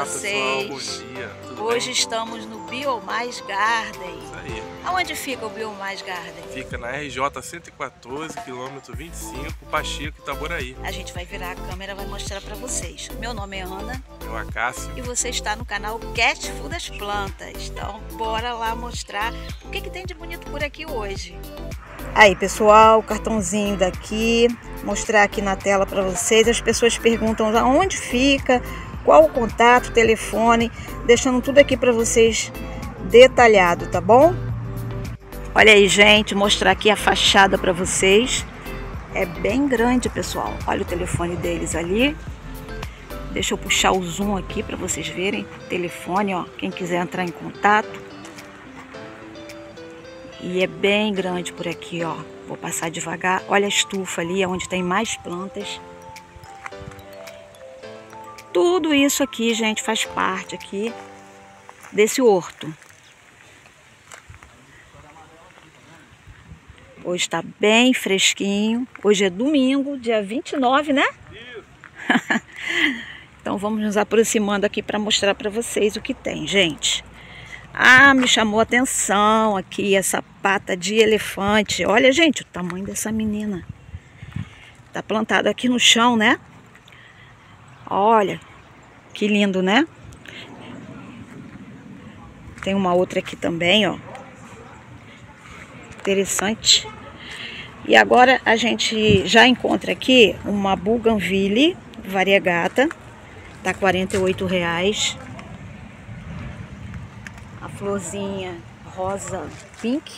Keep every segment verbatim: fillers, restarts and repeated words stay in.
vocês. Pessoal, bom dia. Tudo Hoje bem? estamos no Biomais Garden. Isso aí. Aonde fica o Biomais Garden? Fica na R J cento e quatorze, quilômetro vinte e cinco, Pacheco, Itaboraí. A gente vai virar a câmera e vai mostrar para vocês. Meu nome é Ana. Eu, Acácio. E você está no canal Cat Food das Plantas. Então, bora lá mostrar o que, que tem de bonito por aqui hoje. Aí, pessoal, o cartãozinho daqui, mostrar aqui na tela para vocês. As pessoas perguntam aonde fica, qual o contato, telefone, deixando tudo aqui para vocês detalhado, tá bom? Olha aí, gente, mostrar aqui a fachada para vocês. É bem grande, pessoal. Olha o telefone deles ali. Deixa eu puxar o zoom aqui para vocês verem. Telefone, ó, quem quiser entrar em contato. E é bem grande por aqui, ó. Vou passar devagar. Olha a estufa ali, onde tem mais plantas. Tudo isso aqui, gente, faz parte aqui desse horto. Hoje está bem fresquinho. Hoje é domingo, dia vinte e nove, né? Isso. Então vamos nos aproximando aqui para mostrar para vocês o que tem, gente. Ah, me chamou a atenção aqui essa pata de elefante. Olha, gente, o tamanho dessa menina. Tá plantada aqui no chão, né? Olha, que lindo, né? Tem uma outra aqui também, ó. Interessante. E agora a gente já encontra aqui uma Bougainville variegata. Tá quarenta e oito reais. A florzinha rosa pink.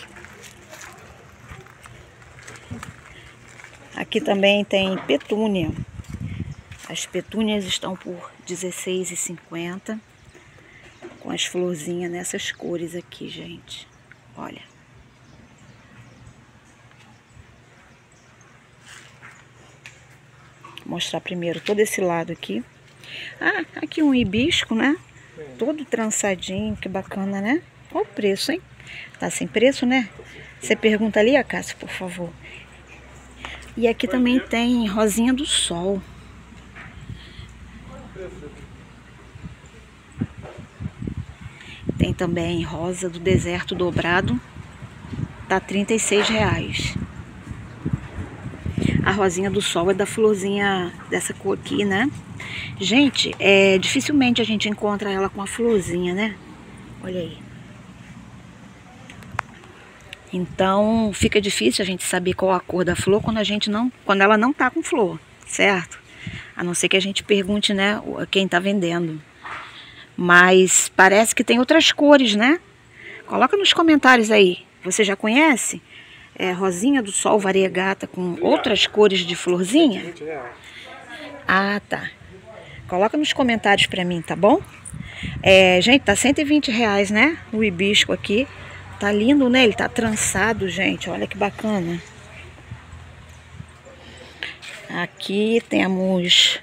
Aqui também tem petúnia. As petúnias estão por dezesseis reais e cinquenta centavos. Com as florzinhas nessas cores aqui, gente. Olha. Vou mostrar primeiro todo esse lado aqui. Ah, aqui um hibisco, né? Todo trançadinho, que bacana, né? Olha o preço, hein? Tá sem preço, né? Você pergunta ali, Acácio, por favor. E aqui também tem rosinha do sol. Tem também rosa do deserto dobrado. Tá trinta e seis reais. A rosinha do sol é da florzinha dessa cor aqui, né? Gente, é, dificilmente a gente encontra ela com a florzinha, né? Olha aí. Então, fica difícil a gente saber qual a cor da flor quando, a gente não, quando ela não tá com flor, certo? A não ser que a gente pergunte, né, quem tá vendendo. Mas parece que tem outras cores, né? Coloca nos comentários aí. Você já conhece? É rosinha do sol variegata com outras cores de florzinha? Ah, tá. Coloca nos comentários pra mim, tá bom? É, gente, tá cento e vinte reais, né? O hibisco aqui. Tá lindo, né? Ele tá trançado, gente. Olha que bacana. Aqui temos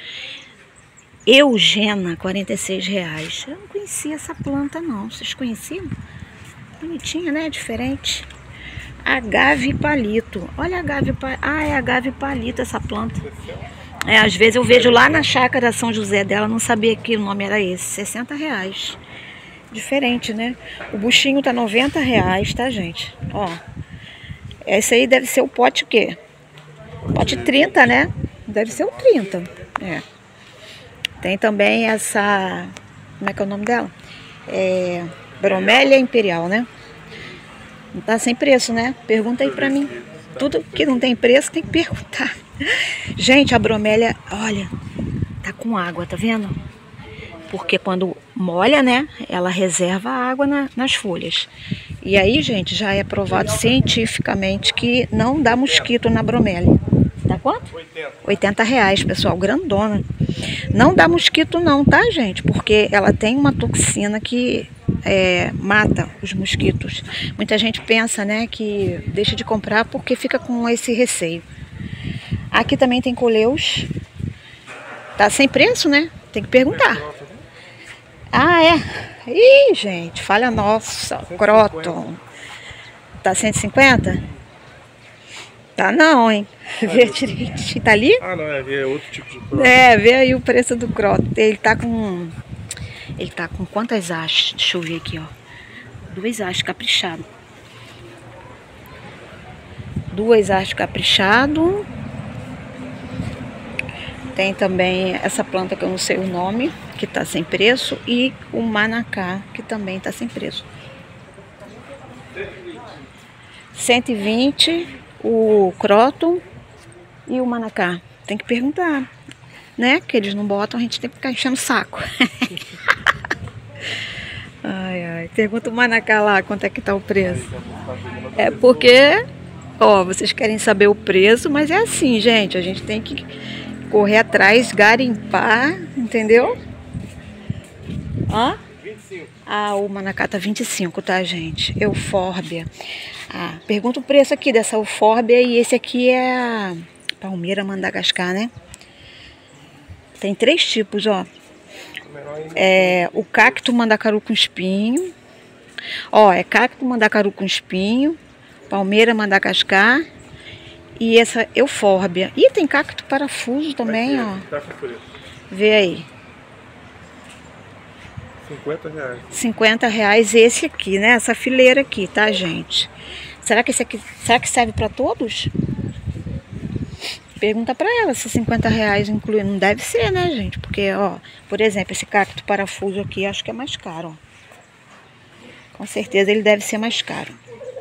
Eugena, quarenta e seis reais. Eu não conhecia essa planta, não. Vocês conheciam? Bonitinha, né? Diferente. Agave palito. Olha a agave palito. Ah, é agave palito essa planta. É, às vezes eu vejo lá na chácara São José dela, não sabia que o nome era esse. sessenta reais. Diferente, né? O buchinho tá noventa reais, tá, gente? Ó. Esse aí deve ser o pote o quê? Pote trinta, né? Deve ser o trinta. É. Tem também essa... Como é que é o nome dela? É... Bromélia Imperial, né? Não tá sem preço, né? Pergunta aí pra mim. Tudo que não tem preço tem que perguntar. Gente, a bromélia, olha, tá com água, tá vendo? Porque quando molha, né, ela reserva a água na, nas folhas. E aí, gente, já é provado cientificamente que não dá mosquito na bromélia. Dá quanto? oitenta reais, pessoal, grandona. Não dá mosquito não, tá, gente? Porque ela tem uma toxina que é, mata os mosquitos. Muita gente pensa, né, que deixa de comprar porque fica com esse receio. Aqui também tem coleus. Tá sem preço, né? Tem que perguntar. Ah, é? Ih, gente, falha nossa. Croton. Tá cento e cinquenta? Tá não, hein? Vê direitinho. Tá ali? Ah, não, é, é outro tipo de croton. É, vê aí o preço do croton. Ele tá com Ele tá com quantas hastes? Deixa eu ver aqui, ó. Duas hastes caprichado. Duas hastes caprichado. Tem também essa planta que eu não sei o nome, que tá sem preço. E o manacá, que também tá sem preço. cento e vinte o croton e o manacá. Tem que perguntar, né? Que eles não botam, a gente tem que ficar enchendo o saco. Ai, ai. Pergunta o manacá lá quanto é que tá o preço. É porque, ó, vocês querem saber o preço, mas é assim, gente. A gente tem que correr atrás, garimpar, entendeu? Ó. vinte e cinco. Ah, o manacá tá vinte e cinco, tá, gente? Eufórbia. Ah, pergunta o preço aqui dessa eufórbia e esse aqui é a palmeira Madagascar, né? Tem três tipos, ó. É o cacto mandacaru com espinho. Ó, é cacto mandacaru com espinho, palmeira Madagascar e essa eufórbia. E tem cacto parafuso também, ó. Tá com preço. Vê aí. cinquenta reais. cinquenta reais esse aqui, né? Essa fileira aqui, tá, gente? Será que esse aqui, será que serve para todos? Pergunta para ela se cinquenta reais inclui. Não deve ser, né, gente? Porque, ó, por exemplo, esse cacto parafuso aqui, acho que é mais caro, ó. Com certeza ele deve ser mais caro.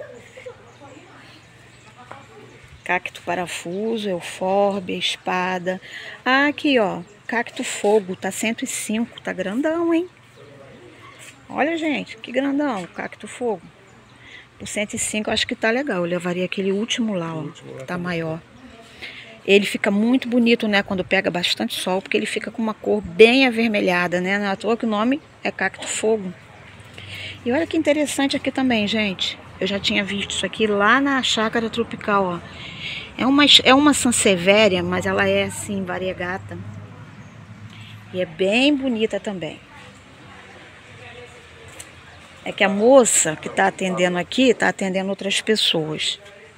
Cacto parafuso, eufórbia, espada. Ah, aqui, ó, cacto fogo, tá cento e cinco, tá grandão, hein? Olha, gente, que grandão, cacto fogo. Por cento e cinco eu acho que tá legal. Eu levaria aquele último lá, ó, tá maior. Ele fica muito bonito, né, quando pega bastante sol, porque ele fica com uma cor bem avermelhada, né? Não é à toa que o nome é cacto fogo. E olha que interessante aqui também, gente. Eu já tinha visto isso aqui lá na chácara tropical, ó. É uma, é uma sansevieria, mas ela é assim, variegata. E é bem bonita também. É que a moça que está atendendo aqui, está atendendo outras pessoas.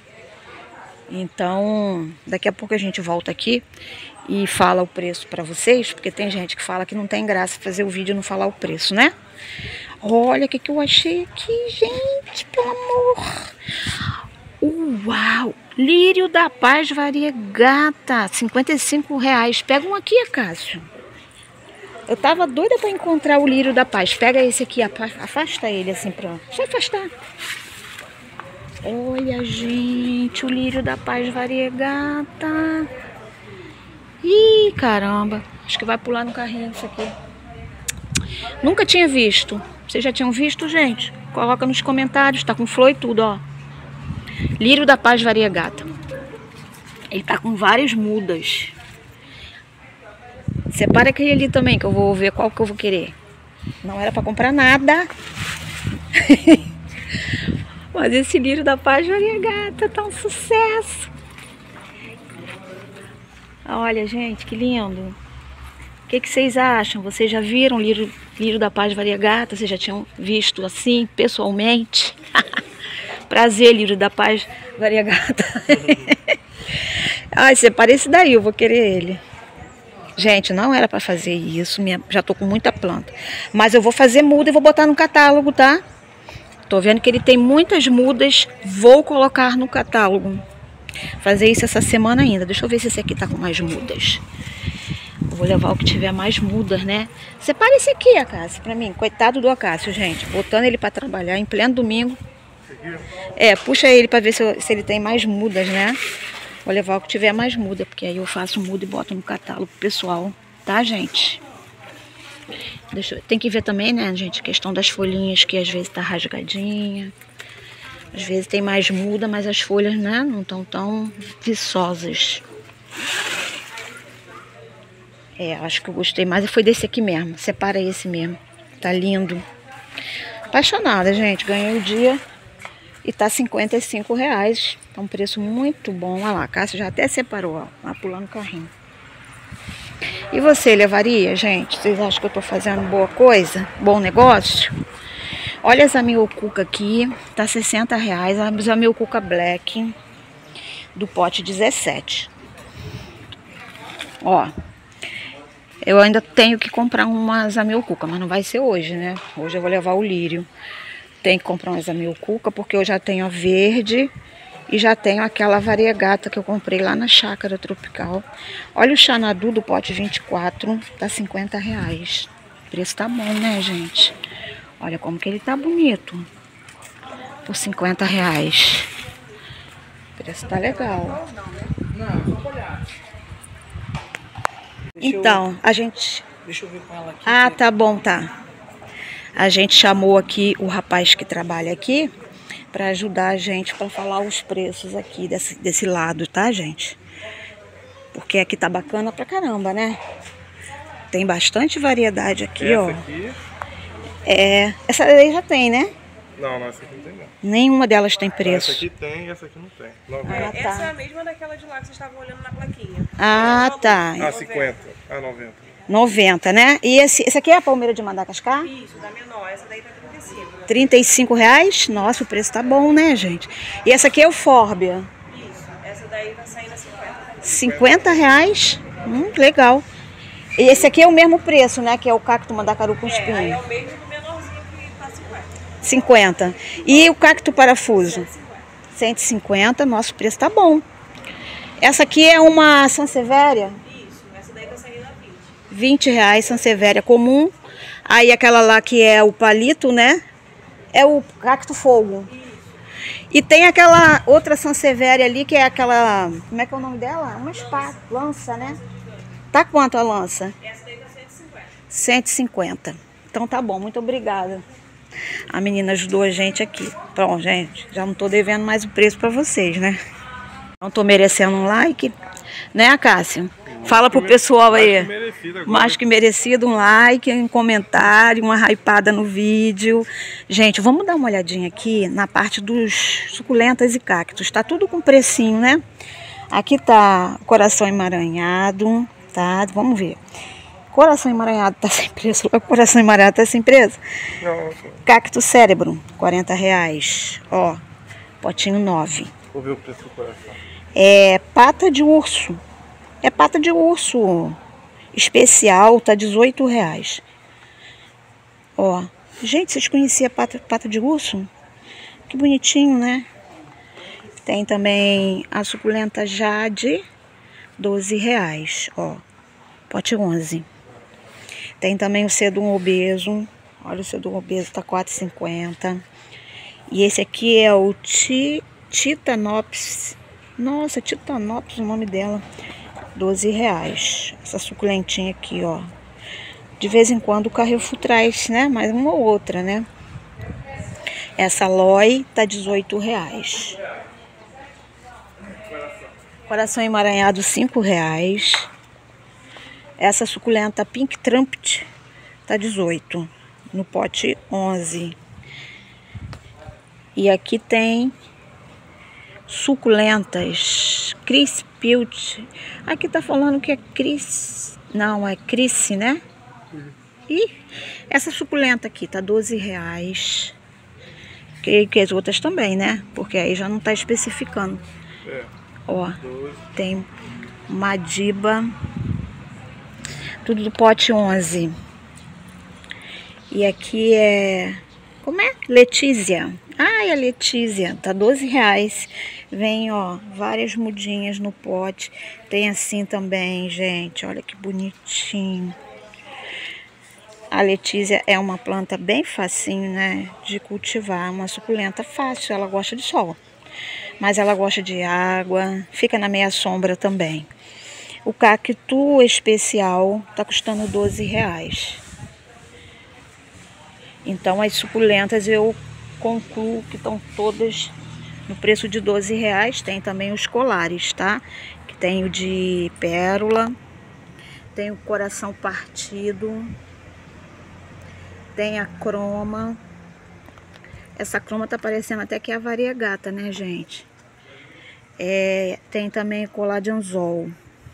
Então, daqui a pouco a gente volta aqui e fala o preço para vocês, porque tem gente que fala que não tem graça fazer o vídeo e não falar o preço, né? Olha o que, que eu achei aqui, gente, pelo amor. Uau! Lírio da Paz variegata, cinquenta e cinco reais. Pega um aqui, Cássio. Eu tava doida para encontrar o lírio da paz. Pega esse aqui, afasta ele assim pra... Só afastar. Olha, gente, o lírio da paz variegata. Ih, caramba. Acho que vai pular no carrinho isso aqui. Nunca tinha visto. Vocês já tinham visto, gente? Coloca nos comentários. Tá com flor e tudo, ó. Lírio da paz variegata. Ele tá com várias mudas. Separa aquele ali também, que eu vou ver qual que eu vou querer. Não era para comprar nada. Mas esse lírio da paz variegata tá um sucesso. Olha, gente, que lindo. O que, que vocês acham? Vocês já viram o lírio, lírio da paz variegata? Vocês já tinham visto assim, pessoalmente? Prazer, lírio da paz variegata. Ai, separa esse daí, eu vou querer ele. Gente, não era para fazer isso, minha, já tô com muita planta. Mas eu vou fazer muda e vou botar no catálogo, tá? Tô vendo que ele tem muitas mudas, vou colocar no catálogo. Fazer isso essa semana ainda. Deixa eu ver se esse aqui tá com mais mudas. Eu vou levar o que tiver mais mudas, né? Separa esse aqui, Acácio, pra mim. Coitado do Acácio, gente. Botando ele para trabalhar em pleno domingo. É, puxa ele para ver se, eu, se ele tem mais mudas, né? Vou levar o que tiver mais muda, porque aí eu faço muda e boto no catálogo pessoal, tá, gente? Deixa eu, tem que ver também, né, gente, a questão das folhinhas, que às vezes tá rasgadinha. Às vezes tem mais muda, mas as folhas, né, não estão tão viçosas. É, acho que eu gostei mais, foi desse aqui mesmo. Separa esse mesmo, tá lindo. Apaixonada, gente, ganhei o dia. E tá cinquenta e cinco reais. Tá um preço muito bom. Olha lá, a Cássia já até separou, ó. Lá pulando o carrinho. E você levaria, gente? Vocês acham que eu tô fazendo boa coisa? Bom negócio? Olha essa Zamioculca aqui. Tá sessenta reais. A Zamioculca Black. Do pote dezessete. Ó. Eu ainda tenho que comprar umas amiocuca, mas não vai ser hoje, né? Hoje eu vou levar o lírio. Tem que comprar umas amiocuca, porque eu já tenho a verde e já tenho aquela variegata que eu comprei lá na Chácara Tropical. Olha o Xanadu do pote vinte e quatro, tá cinquenta reais. O preço tá bom, né, gente? Olha como que ele tá bonito. Por cinquenta reais. O preço tá legal. Então, a gente... Deixa eu ver com ela aqui. Ah, tá bom, tá. A gente chamou aqui o rapaz que trabalha aqui para ajudar a gente para falar os preços aqui desse, desse lado, tá, gente? Porque aqui tá bacana pra caramba, né? Tem bastante variedade aqui, essa ó. Aqui... É, essa daí já tem, né? Não, não, essa aqui não tem não. Nenhuma delas tem preço. Essa aqui tem e essa aqui não tem. Ah, tá. Essa é a mesma daquela de lá que vocês estavam olhando na plaquinha. Ah, tá. Ah, cinquenta. Ah, noventa. noventa, né? E esse, esse aqui é a palmeira de Madagascar? Isso, da menor. Essa daí tá trinta e cinco. trinta e cinco reais? Nossa, o preço tá bom, né, gente? E essa aqui é o Fórbia. Isso, essa daí tá saindo a cinquenta. cinquenta reais? Hum, legal. E esse aqui é o mesmo preço, né? Que é o cacto mandacaru com espinho. É, é o mesmo do menorzinho que tá cinquenta. cinquenta. E o cacto parafuso? cento e cinquenta. Nosso preço tá bom. Essa aqui é uma Sansevieria? Isso, essa daí tá saindo a vinte. vinte reais, Sansevieria comum. Aí aquela lá que é o palito, né? É o cacto fogo. Isso. E tem aquela outra Sansevieria ali, que é aquela... Como é que é o nome dela? Uma espada, lança, né? Tá quanto a lança? Essa daí tá cento e cinquenta. cento e cinquenta. Então tá bom, muito obrigada. A menina ajudou a gente aqui. Pronto, gente, já não tô devendo mais o preço pra vocês, né? Não tô merecendo um like, né, Cássio? Fala pro pessoal aí. Mais que merecido agora. Mais que merecido, um like, um comentário, uma hypada no vídeo. Gente, vamos dar uma olhadinha aqui na parte dos suculentas e cactos. Tá tudo com precinho, né? Aqui tá coração emaranhado, tá? Vamos ver. Coração emaranhado tá sem preço. O coração emaranhado tá sem preço. Não, Cacto cérebro, quarenta reais. Ó, potinho nove. vou ver o preço do coração. É pata de urso. É pata de urso especial, tá dezoito reais. Ó, gente, vocês conheciam pata, pata de urso? Que bonitinho, né? Tem também a suculenta Jade, doze reais, ó, pote onze. Tem também o cedum obeso, olha o cedum obeso, tá quatro reais e cinquenta. E esse aqui é o Ti, Titanops, nossa, Titanops o nome dela, doze reais. Essa suculentinha aqui, ó. De vez em quando o Carrefour traz, né? Mais uma ou outra, né? Essa Loi tá dezoito reais. Coração emaranhado, cinco reais. Essa suculenta Pink Trumpet tá dezoito. No pote, onze. E aqui tem suculentas Chris Pilt. Aqui tá falando que é Chris. Não, é Chris, né? E essa suculenta aqui tá doze reais. Que, que as outras também, né? Porque aí já não tá especificando. É. Ó, tem Madiba. Tudo do pote onze. E aqui é... Como é? Letícia. Ah, é a Letícia. Tá doze reais. Vem, ó, várias mudinhas no pote. Tem assim também, gente. Olha que bonitinho. A Letícia é uma planta bem facinho, né? De cultivar. Uma suculenta fácil. Ela gosta de sol. Mas ela gosta de água. Fica na meia sombra também. O cacto especial tá custando doze reais. Então as suculentas eu concluo que estão todas no preço de doze reais. Tem também os colares, tá? Que tem o de pérola, tem o coração partido, tem a croma. Essa croma tá parecendo até que é a variegata, né, gente? É, tem também colar de anzol,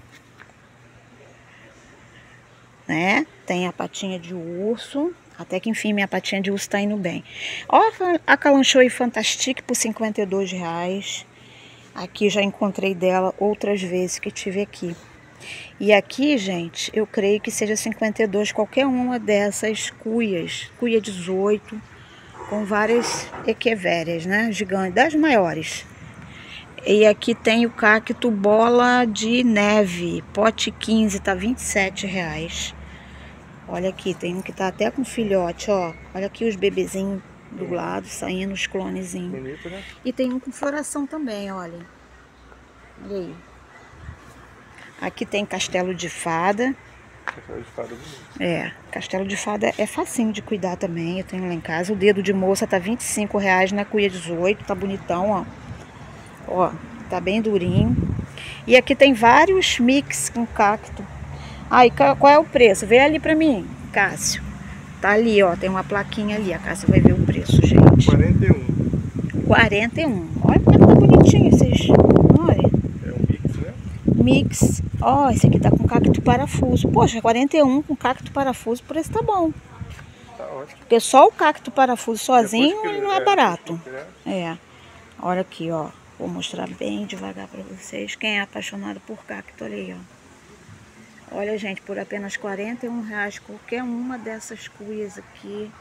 né? Tem a patinha de urso. Até que enfim minha patinha de urso tá indo bem. Ó, a Calanchoe Fantastique por cinquenta e dois reais. Aqui já encontrei dela outras vezes que tive aqui. E aqui, gente, eu creio que seja cinquenta e dois, qualquer uma dessas cuias. Cuia dezoito, com várias equevérias, né? Gigantes, das maiores. E aqui tem o cacto bola de neve, pote quinze, tá vinte e sete reais. Olha aqui, tem um que tá até com filhote, ó. Olha aqui os bebezinhos do lado, saindo os clonezinhos. Bonito, né? E tem um com floração também, olha. Olha aí. Aqui tem castelo de fada. Castelo de fada bonito. É, castelo de fada é facinho de cuidar também. Eu tenho lá em casa. O dedo de moça tá vinte e cinco reais na cuia dezoito. Tá bonitão, ó. Ó, tá bem durinho. E aqui tem vários mix com cacto. Aí, ah, qual é o preço? Vê ali pra mim, Cássio. Tá ali, ó. Tem uma plaquinha ali. A Cássio vai ver o preço, gente. quarenta e um. quarenta e um. Olha como tá bonitinho esses. Olha. É um mix, né? Mix. Ó, oh, esse aqui tá com cacto parafuso. Poxa, quarenta e um com cacto parafuso, por esse tá bom. Tá ótimo. Porque só o cacto parafuso sozinho que, ele não é, é barato. Que, é. Olha aqui, ó. Vou mostrar bem devagar pra vocês. Quem é apaixonado por cacto, olha aí, ó. Olha, gente, por apenas quarenta e um reais qualquer uma dessas cuias aqui.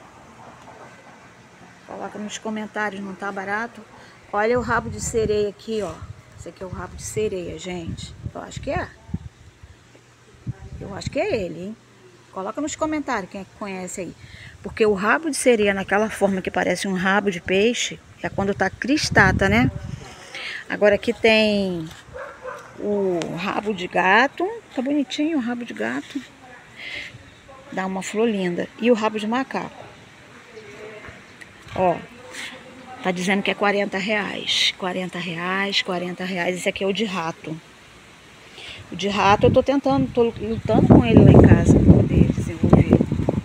Coloca nos comentários, não tá barato? Olha o rabo de sereia aqui, ó. Esse aqui é o rabo de sereia, gente. Eu acho que é. Eu acho que é ele, hein? Coloca nos comentários quem é que conhece aí. Porque o rabo de sereia naquela forma que parece um rabo de peixe é quando tá cristata, né? Agora aqui tem o rabo de gato. Tá bonitinho o rabo de gato. Dá uma flor linda. E o rabo de macaco. Ó. Tá dizendo que é quarenta reais. quarenta reais, quarenta reais. Esse aqui é o de rato. O de rato eu tô tentando, tô lutando com ele lá em casa pra poder desenvolver.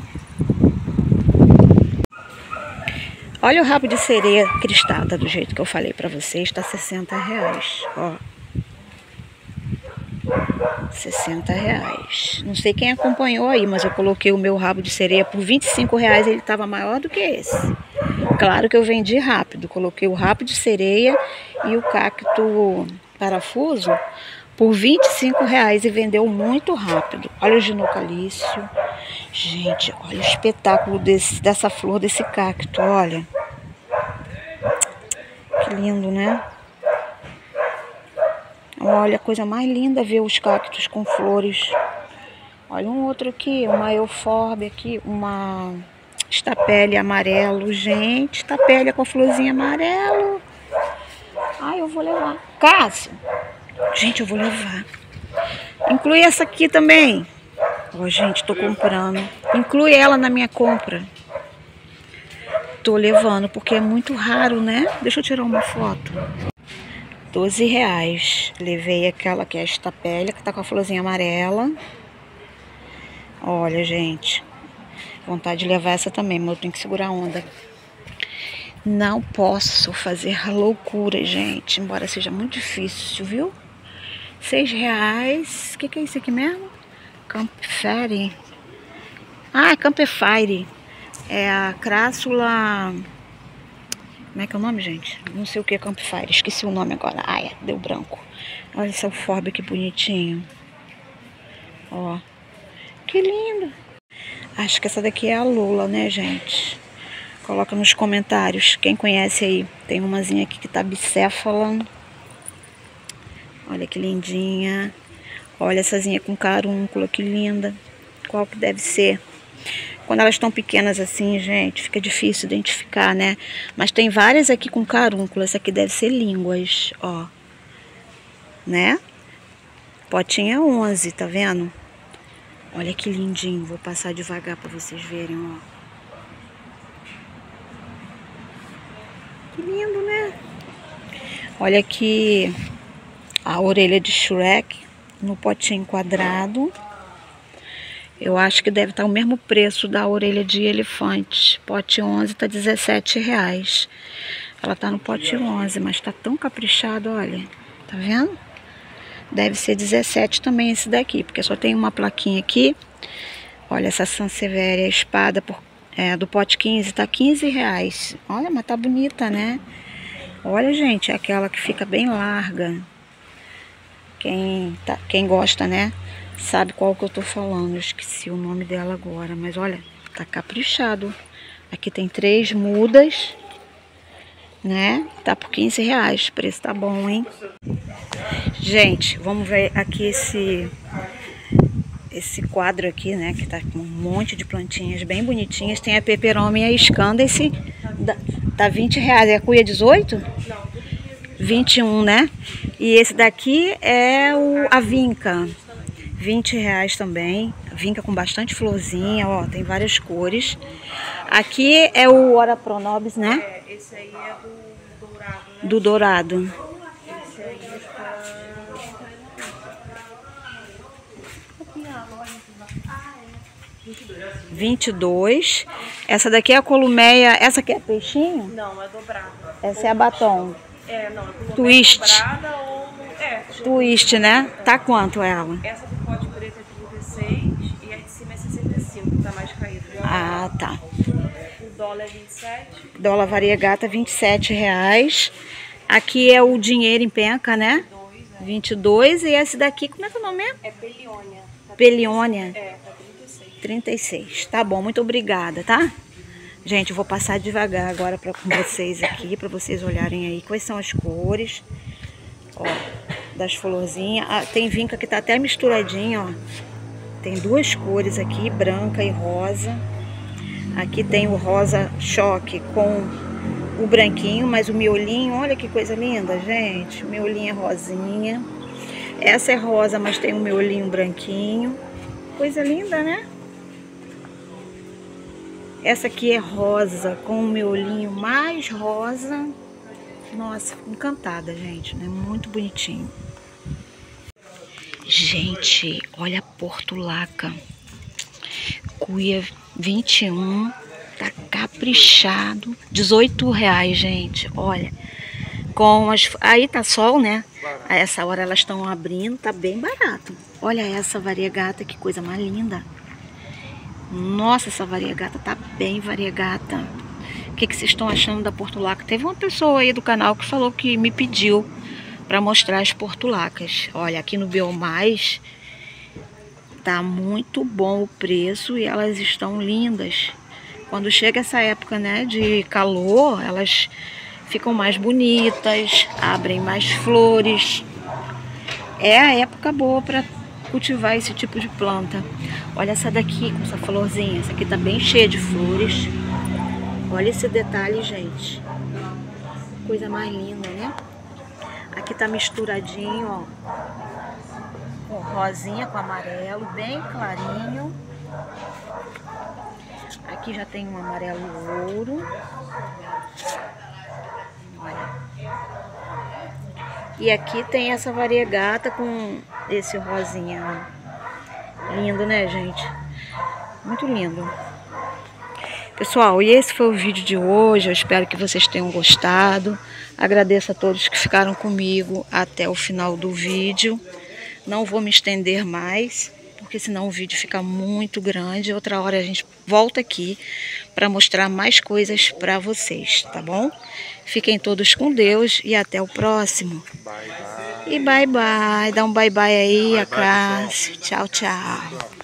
Olha o rabo de sereia cristada do jeito que eu falei pra vocês. Tá sessenta reais, ó. sessenta reais. Não sei quem acompanhou aí, mas eu coloquei o meu rabo de sereia por vinte e cinco reais. Ele tava maior do que esse. Claro que eu vendi rápido. Coloquei o rabo de sereia e o cacto parafuso por vinte e cinco reais e vendeu muito rápido. Olha o ginocalício. Gente, olha o espetáculo desse, dessa flor, desse cacto, olha. Que lindo, né? Olha, a coisa mais linda ver os cactos com flores. Olha um outro aqui, uma euforbe aqui, uma estapélia amarelo. Gente, estapélia com a florzinha amarelo. Ai, eu vou levar. Cássio. Gente, eu vou levar. Inclui essa aqui também. Ó, oh, gente, tô comprando. Inclui ela na minha compra. Tô levando, porque é muito raro, né? Deixa eu tirar uma foto. doze reais. Levei aquela que é a estapélia, que tá com a florzinha amarela. Olha, gente. Vontade de levar essa também, mas eu tenho que segurar a onda. Não posso fazer loucura, gente. Embora seja muito difícil, viu? Seis reais. O que, que é isso aqui mesmo? Campfire. Ah, Campfire. É a crássula... Como é que é o nome, gente? Não sei o que é Campfire. Esqueci o nome agora. Ai, deu branco. Olha esse euforbe que bonitinho. Ó. Que lindo. Acho que essa daqui é a Lula, né, gente? Coloca nos comentários. Quem conhece aí. Tem umazinha aqui que tá bicéfala. Olha que lindinha. Olhaessazinha com carúncula. Que linda. Qual que deve ser? Quando elas estão pequenas assim, gente, fica difícil identificar, né? Mas tem várias aqui com carúncula. Essa aqui deve ser línguas, ó. Né? Potinha onze, tá vendo? Olha que lindinho. Vou passar devagar pra vocês verem, ó. Que lindo, né? Olha aqui a orelha de Shrek no potinho quadrado. Eu acho que deve estar o mesmo preço da orelha de elefante. Pote onze tá dezessete reais. Ela tá no pote onze, mas tá tão caprichado, olha. Tá vendo? Deve ser dezessete também esse daqui, porque só tem uma plaquinha aqui. Olha essa Sansevieria espada por, é, do pote quinze, tá quinze reais. Olha, mas tá bonita, né? Olha, gente, é aquela que fica bem larga. Quem, tá, quem gosta, né? Sabe qual que eu tô falando. Eu esqueci o nome dela agora. Mas olha, tá caprichado. Aqui tem três mudas, né? Tá por quinze reais. O preço tá bom, hein? Gente, vamos ver aqui esse... Esse quadro aqui, né? Que tá com um monte de plantinhas bem bonitinhas. Tem a peperome e a escanda-se. Tá vinte reais. É a cuia dezoito? Não, vinte e um, né? E esse daqui é o, a vinca. vinte reais também. Vinca com bastante florzinha, ó. Tem várias cores. Aqui é o Ora Pronobis, né? é, esse aí é do dourado, né? Do dourado. Esse aí tá... vinte e dois. Essa daqui é a columeia. Essa aqui é peixinho? Não, é dobrada. Essa é a batom. É, não, é columeia Twist. dobrada ou... É, Twist, né? Tá quanto ela? essa do pote preto é trinta e seis e a de cima é sessenta e cinco, tá mais caído. Ah, tá. O dólar é vinte e sete. Dólar variegata, vinte e sete reais. Aqui é o dinheiro em penca, né? vinte e dois. E esse daqui, como é que é o nome mesmo? É Peliônia. Tá Peliônia. É, tá trinta e seis. trinta e seis. Tá bom, muito obrigada, tá? Gente, eu vou passar devagar agora pra, com vocês aqui, pra vocês olharem aí quais são as cores. Ó, das florzinhas. Ah, tem vinca que tá até misturadinha, ó. Tem duas cores aqui, branca e rosa. Aqui tem o rosa choque com o branquinho, mas o miolinho, olha que coisa linda, gente. O miolinho é rosinha. Essa é rosa, mas tem um miolinho branquinho. Coisa linda, né? Essa aqui é rosa com um miolinho mais rosa. Nossa, encantada, gente, né? Muito bonitinho. Gente, olha a portulaca. Cuia vinte e um. Tá caprichado. dezoito reais, gente. Olha. Com as... Aí tá sol, né? A essa hora elas estão abrindo. Tá bem barato. Olha essa variegata, que coisa mais linda. Nossa, essa variegata tá bem variegata. O que, que vocês estão achando da portulaca? Teve uma pessoa aí do canal que falou que me pediu para mostrar as portulacas. Olha, aqui no Biomais tá muito bom o preço e elas estão lindas. Quando chega essa época, né, de calor, elas ficam mais bonitas, abrem mais flores. É a época boa para cultivar esse tipo de planta. Olha essa daqui com essa florzinha. Essa aqui tá bem cheia de flores. Olha esse detalhe, gente. Coisa mais linda, né? Aqui tá misturadinho, ó. Com rosinha, com amarelo, bem clarinho. Aqui já tem um amarelo ouro. Olha. E aqui tem essa variegata com esse rosinha, ó. Lindo, né, gente? Muito lindo. Pessoal, e esse foi o vídeo de hoje. Eu espero que vocês tenham gostado. Agradeço a todos que ficaram comigo até o final do vídeo. Não vou me estender mais, porque senão o vídeo fica muito grande. Outra hora a gente volta aqui para mostrar mais coisas para vocês, tá bom? Fiquem todos com Deus e até o próximo. Bye, bye. E bye, bye. Dá um bye, bye aí, Bye, a bye, Cássia. Tchau, tchau.